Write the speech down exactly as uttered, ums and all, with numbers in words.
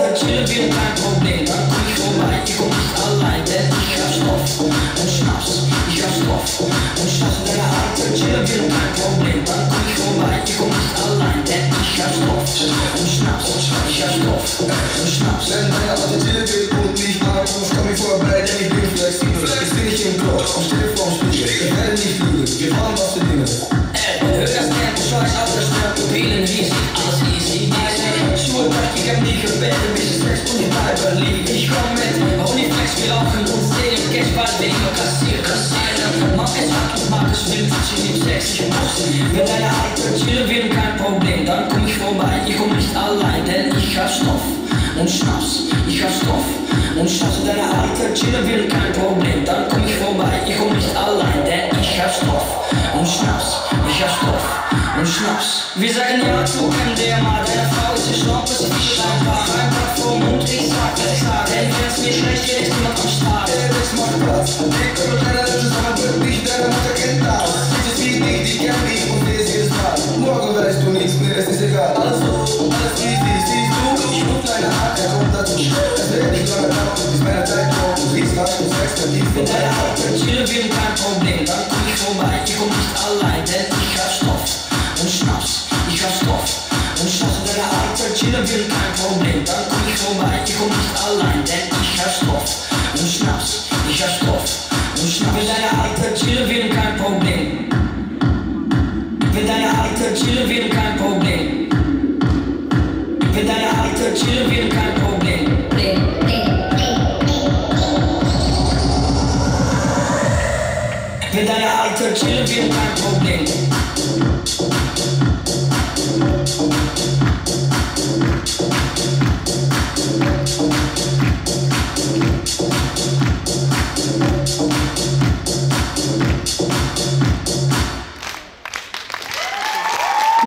Alter chillen wir, kein Problem, dann komm ich vorbei, ich komm nicht allein, denn ich hab Stoff und Schnaps, ich hab Stoff und Schnaps mit deiner Alter chillen wir, kein Problem, dann komm ich vorbei, ich komm nicht allein, denn ich hab Stoff und Schnaps, ich hab Stoff und Schnaps. Wenn deine Alter chillen will und mich anrufst, komm ich vorbei, denn ich bin flexibel. Jetzt bin ich im Club, am Still vorm Spiegel, ich werde nicht lügen, wir fahren was für Dinge. Ey, hör das Tempo, scheiß auf das Tempo, Pupillen riesig, alles easy, easy. Schultag, ich hab nie gebeten, bis es sechs und ich bleibe liegen. Ich komm mit, Honeyflex, wir laufen und sehen, Cash bald wegen kassieren, kassieren. Mach es hart und mach es wild, ich lieb Sex, ich muss. Wenn deine Alter chillen will, kein Problem, dann komm ich vorbei, ich komm nicht allein, denn ich hab Stoff und Schnaps, ich hab Stoff und Schnaps. Wenn deine Alter chillen will, kein Problem, dann komm ich vorbei, ich komm nicht allein, denn ich hab Stoff und Schnaps, ich hab Stoff und Schnaps. Wir sagen ja zu M D M A, deine Frau ist die Schnapp, es ist ein Paar, ein Paar vom Mund, ich sag, ich sag, denn wenn's mir schlecht geht, ist niemand am Start. Ey, das macht Platz, dick und kleiner zusammen wird nicht, deine Mutter kennt das. Dieses Lied nicht, die kennt mich und lese jedes Mal. Morgen weißt du nichts, mir ist es egal. Alles so, alles easy, siehst du, ich ruf deine Art, er kommt dazu. Es wird nicht lange dauern, bis meine Zeit kommt, du siehst was, du sagst, der Lied Wenn deine Alter chillen will, kein Problem, dann komm ich vorbei, ich komm nicht allein, denn ich hab Stoff und Schnaps, ich hab Stoff und Schnaps. Wenn deine Alter chillen will, kein Problem, dann komm ich vorbei, ich komm nicht allein, denn ich hab Stoff und Schnaps, ich hab Stoff und Schnaps. Wenn deine Alter chillen will, kein Problem. Wenn deine Alter chillen will, kein Problem. Wenn deine Alter chillen will, kein Problem. Wenn deine Alter chillen will, kein Problem.